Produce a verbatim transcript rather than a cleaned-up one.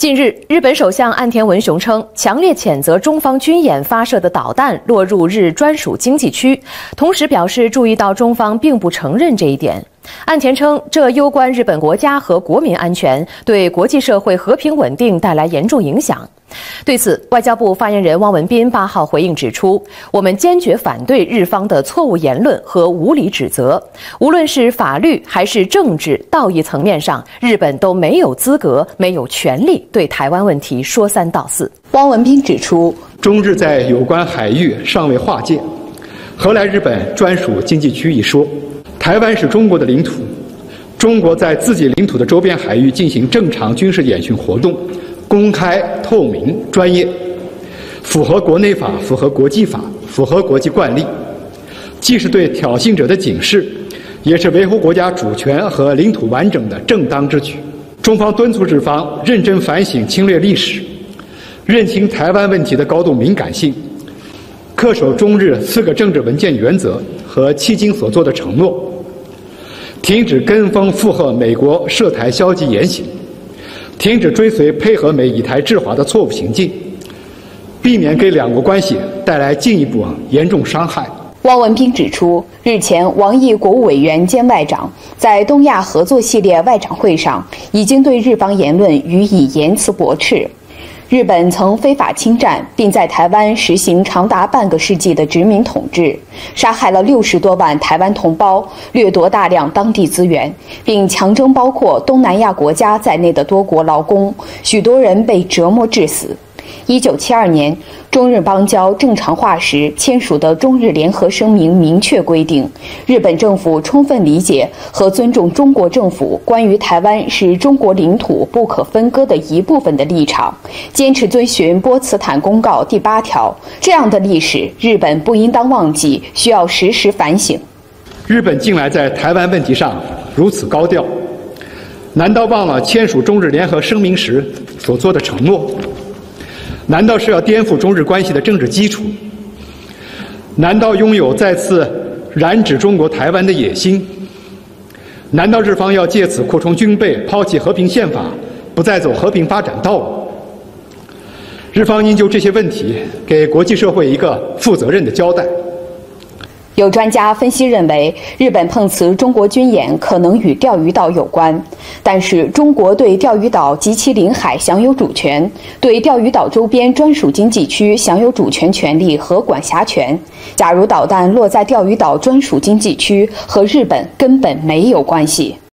近日，日本首相岸田文雄称，强烈谴责中方军演发射的导弹落入日专属经济区，同时表示注意到中方并不承认这一点。岸田称，这攸关日本国家和国民安全，对国际社会和平稳定带来严重影响。对此，外交部发言人汪文斌八号回应指出，我们坚决反对日方的错误言论和无理指责，无论是法律还是政治、道义层面上，日本都没有资格、没有权利对台湾问题说三道四。 汪文斌指出， 中日在有关海域尚未划界，何来日本专属经济区一说？台湾是中国的领土，中国在自己领土的周边海域进行正常军事演训活动，公开、透明、专业，符合国内法、符合国际法、符合国际惯例，既是对挑衅者的警示，也是维护国家主权和领土完整的正当之举。中方敦促日方认真反省侵略历史，认清台湾问题的高度敏感性，恪守中日四个政治文件原则和迄今所做的承诺，停止跟风附和美国涉台消极言行，停止追随配合美以台制华的错误行径，避免给两国关系带来进一步严重伤害。 汪文斌指出，日前王毅国务委员兼外长在东亚合作系列外长会上，已经对日方言论予以严词驳斥。日本曾非法侵占，并在台湾实行长达半个世纪的殖民统治，杀害了六十多万台湾同胞，掠夺大量当地资源，并强征包括东南亚国家在内的多国劳工，许多人被折磨致死。一九七二年，中日邦交正常化时签署的中日联合声明明确规定，日本政府充分理解和尊重中国政府关于台湾是中国领土不可分割的一部分的立场，坚持遵循波茨坦公告第八条。这样的历史，日本不应当忘记，需要时时反省。 日本近来在台湾问题上如此高调，难道忘了签署中日联合声明时所做的承诺？难道是要颠覆中日关系的政治基础？难道拥有再次染指中国台湾的野心？难道日方要借此扩充军备，抛弃和平宪法，不再走和平发展道路？日方应就这些问题给国际社会一个负责任的交代。 有专家分析认为，日本碰瓷中国军演可能与钓鱼岛有关，但是中国对钓鱼岛及其领海享有主权，对钓鱼岛周边专属经济区享有主权权利和管辖权。假如导弹落在钓鱼岛专属经济区，和日本根本没有关系。